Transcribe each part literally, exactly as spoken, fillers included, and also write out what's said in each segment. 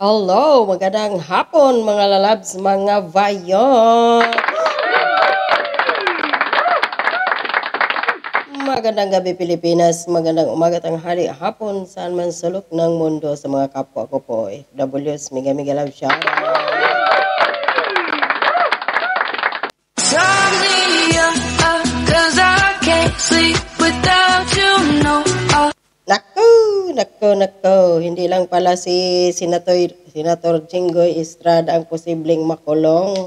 Hello, magandang hapon mga lalabs, mga vayon. Magandang gabi Pilipinas, magandang umaga, tanghali, hapon, saan man sulok ng mundo sa mga kapwa ko po, F Ws, Mega Mega Love Shout. Naku, naku, naku, hindi lang pala si Senator, Senator Jinggoy Estrada ang posibleng makulong.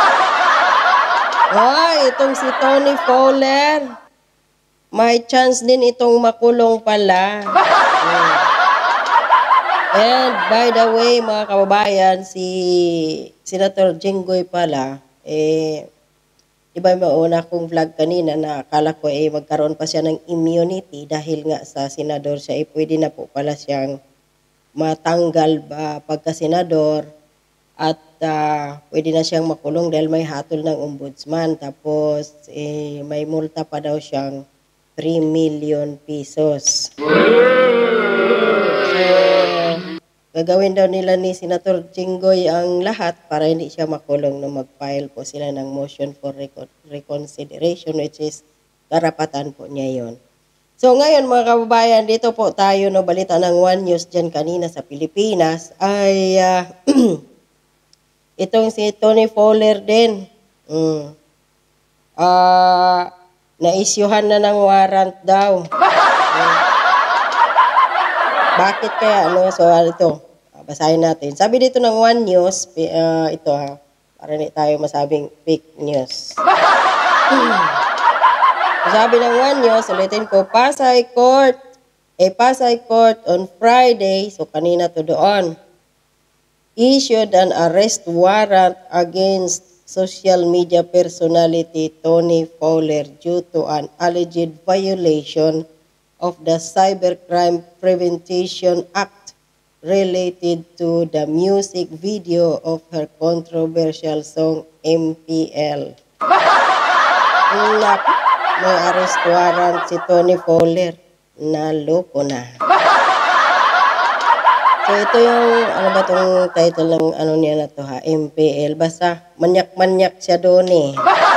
Ay, itong si Tony Fowler, may chance din itong makulong pala. Hmm. And by the way, mga kababayan, si Senator Jinggoy pala, eh, iba yung mauna kong vlog kanina na akala ko eh magkaroon pa siya ng immunity dahil nga sa senador siya, eh pwede na po pala siyang matanggal ba pagka-senador at uh, pwede na siyang makulong dahil may hatol ng ombudsman. Tapos eh, may multa pa daw siyang three million pesos. So, gagawin daw nila ni Senator Jinggoy ang lahat para hindi siya makulong na mag-file po sila ng motion for recon reconsideration which is karapatan po niya yon. So ngayon mga kababayan, dito po tayo no balita ng One News dyan kanina sa Pilipinas ay uh, itong si Tony Fowler din. Mm. Uh, na-isyuhan na ng warrant daw. Mm. Bakit kaya? Ano? So, ito. Basahin natin. Sabi dito ng One News, uh, ito ha, para hindi tayo masabing fake news. Sabi ng One News, ulitin ko, Pasay Court, eh Pasay Court on Friday, so kanina to doon, issued an arrest warrant against social media personality Tony Fowler due to an alleged violation of the Cybercrime Prevention Act related to the music video of her controversial song M P L. Naku, may arrest warrant si Tony Fowler. Naloko na. So ito yung, ano ba itong title ng ano niya na to ha, M P L. Basta manyak-manyak siya doon eh.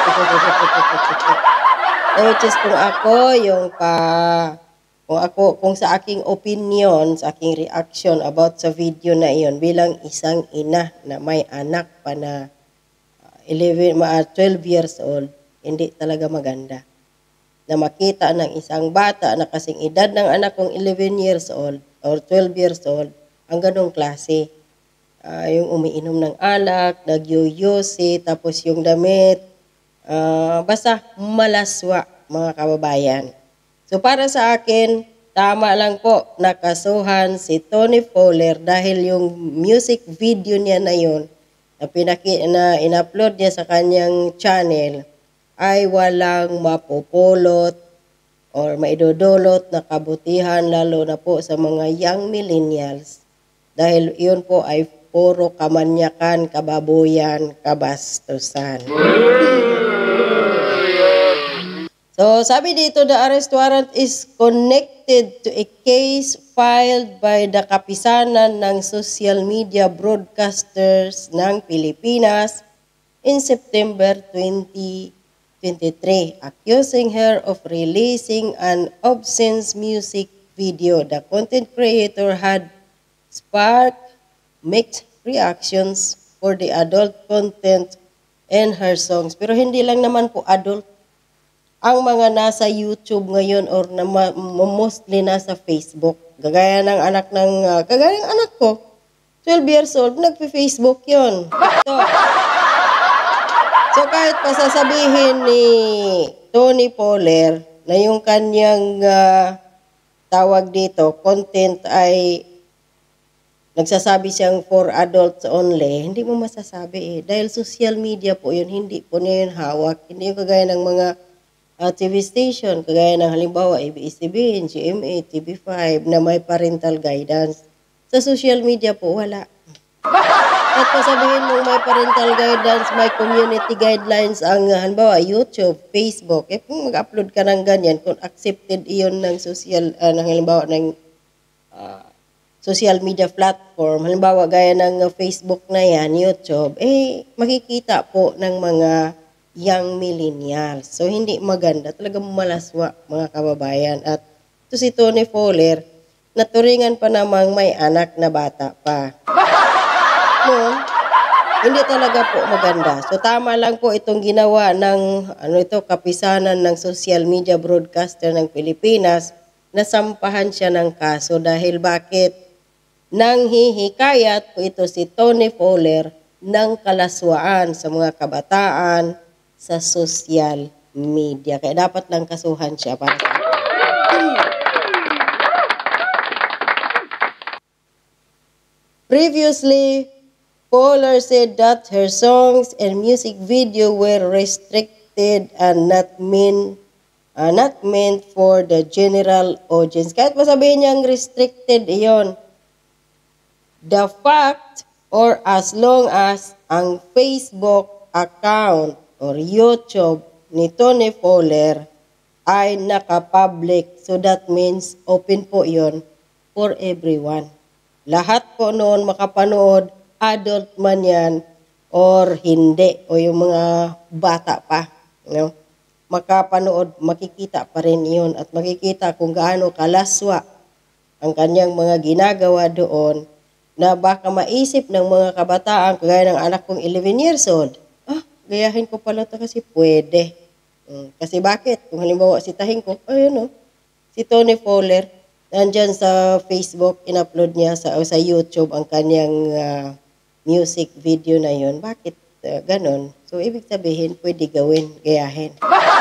Which is kung ako, yung pa... Kung ako, kung sa aking opinion, sa aking reaction about sa video na iyon, bilang isang ina na may anak pa na eleven, twelve years old, hindi talaga maganda. Na makita ng isang bata na kasing edad ng anak kong eleven years old or twelve years old, ang ganong klase. Uh, yung umiinom ng alak, nagyoyosi, tapos yung damit, uh, basta malaswa mga kababayan. So para sa akin, tama lang po nakasuhan si Tony Fowler dahil yung music video niya na yun na, pinaki, na in-upload niya sa kanyang channel ay walang mapupulot or maidudulot na kabutihan lalo na po sa mga young millennials dahil yun po ay puro kamanyakan, kababuyan, kabastusan. So, sabi dito, the arrest warrant is connected to a case filed by the kapisanan ng social media broadcasters ng Pilipinas in September twenty twenty-three, accusing her of releasing an obscene music video. The content creator had sparked mixed reactions for the adult content in her songs. Pero hindi lang naman po adult. Ang mga nasa YouTube ngayon or na mostly nasa Facebook, gagaya ng anak ng, uh, gagaya ng anak ko, twelve years old, nagpe-Facebook yun. So, so kahit pasasabihin ni Tony Fowler na yung kanyang uh, tawag dito, content ay nagsasabi siyang for adults only, hindi mo masasabi eh. Dahil social media po yun, hindi po niya yun hawak. Hindi yung kagaya ng mga Uh, T V station, kagaya ng halimbawa A B S C B N, G M A, T V five na may parental guidance. Sa social media po, wala. At pasabihin mo may parental guidance, may community guidelines ang halimbawa YouTube, Facebook. Eh kung mag-upload ka ng ganyan, kung accepted iyon ng social, uh, ng halimbawa ng uh, social media platform, halimbawa gaya ng uh, Facebook na yan, YouTube, eh makikita po ng mga young millennials. So hindi maganda, talagang malaswa mga kababayan. At ito si Tony Fowler, naturingan pa namang may anak na bata pa. No, hindi talaga po maganda. So tama lang po itong ginawa ng ano ito, kapisanan ng social media broadcaster ng Pilipinas, nasampahan siya ng kaso dahil bakit? Nang hihikayat po ito si Tony Fowler ng kalaswaan sa mga kabataan sa social media. Kaya dapat lang kasuhan siya para sa Previously, Fowler said that her songs and music video were restricted and not meant uh, not meant for the general audience. Kahit masabihin niyang restricted iyon, the fact or as long as ang Facebook account or YouTube ni Tony Fowler ay naka-public, so that means open po yon for everyone. Lahat po noon makapanood, adult man yan or hindi, o yung mga bata pa. You know? Makapanood, makikita pa rin yun at makikita kung gaano kalaswa ang kanyang mga ginagawa doon na baka maisip ng mga kabataan, kagaya ng anak kong eleven years old, ah, gayahin ko pala ito kasi pwede. Hmm. Kasi bakit? Kung halimbawa sitahin ko, ayun o, si Tony Fowler, nandyan sa Facebook, in-upload niya sa, sa YouTube ang kanyang uh, music video na yun. Bakit uh, ganon? So, ibig sabihin, pwede gawin, gayahin.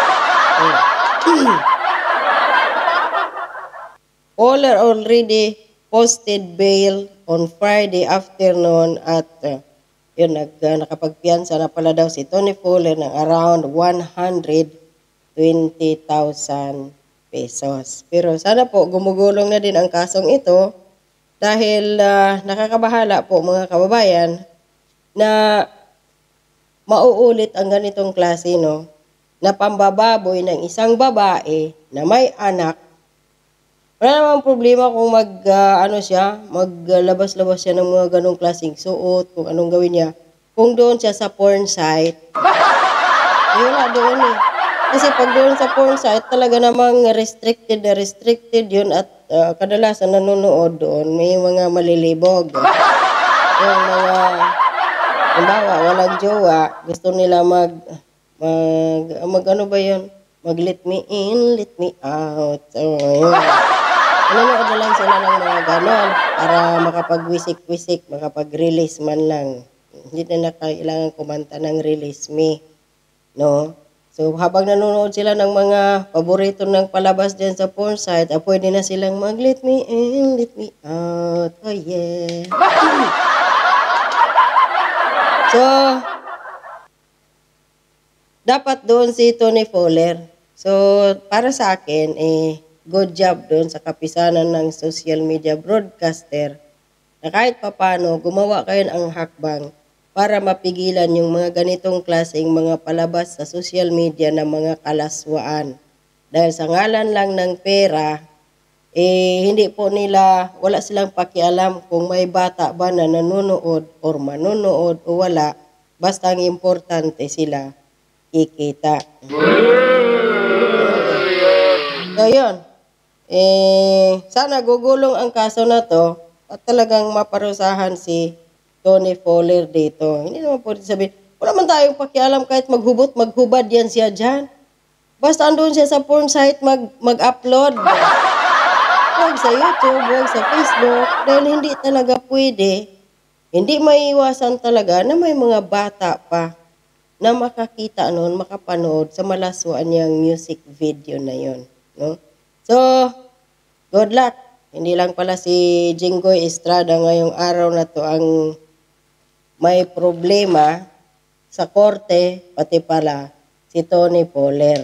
Fowler already posted bail on Friday afternoon at uh, yun, nag, uh, nakapagpiyansa na pala daw si Tony Fowler ng around one hundred twenty thousand pesos. Pero sana po gumugulong na din ang kasong ito dahil uh, nakakabahala po mga kababayan na mauulit ang ganitong klase, no, na pambababoy ng isang babae na may anak. Wala namang problema kung mag, uh, ano siya, maglabas-labas siya ng mga ganong klaseng suot, kung anong gawin niya. Kung doon siya sa porn site, yun na doon eh. Kasi pag doon sa porn site, talaga namang restricted na restricted yun at uh, kadalasan nanonood doon, may mga malilibog. Yung mga, halimbawa, walang jowa, gusto nila mag, mag, mag ano ba yun? Mag let me in, let me out. So, yun. Nanonood na lang sila ng mga ganon para makapag-wisik-wisik, makapag-release man lang. Hindi na kailangan kumanta ng release me. No? So, habang nanonood sila ng mga paborito ng palabas dyan sa porn site, ah, pwede na silang mag let me in, let me out. Oh, yeah. So, dapat doon si Tony Fowler. So, para sa akin, eh, good job doon sa kapisanan ng social media broadcaster na kahit papano gumawa kayo ng hakbang para mapigilan yung mga ganitong klaseng mga palabas sa social media ng mga kalaswaan. Dahil sa ngalan lang ng pera, eh hindi po nila, wala silang pakialam kung may bata ba na nanonood or manonood o wala. Basta ang importante sila kikita. So yun, eh, sana gugulong ang kaso na to at talagang maparusahan si Tony Fowler dito. Hindi naman pwede sabihin, wala man tayong pakialam kahit maghubot, maghubad yan siya dyan. Basta andun siya sa porn site mag, mag-upload. Huwag sa YouTube, huwag sa Facebook. Dahil hindi talaga pwede, hindi maiiwasan talaga na may mga bata pa na makakita noon, makapanood sa malaswaan niyang music video na yon, no? So, good luck. Hindi lang pala si Jinggoy Estrada ngayong araw na to ang may problema sa korte, pati pala si Tony Fowler.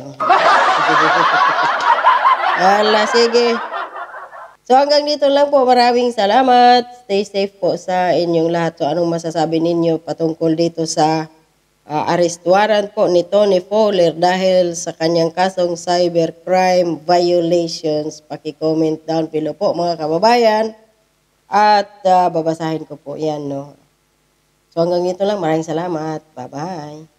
Ala, sige. So hanggang dito lang po. Maraming salamat. Stay safe po sa inyong lahat. So anong masasabi ninyo patungkol dito sa uh, arrest warrant po ni Tony Fowler dahil sa kanyang kasong cybercrime violations? Paki-comment down below po mga kababayan. At uh, babasahin ko po yan, no. So hanggang dito lang, maraming salamat. Bye-bye.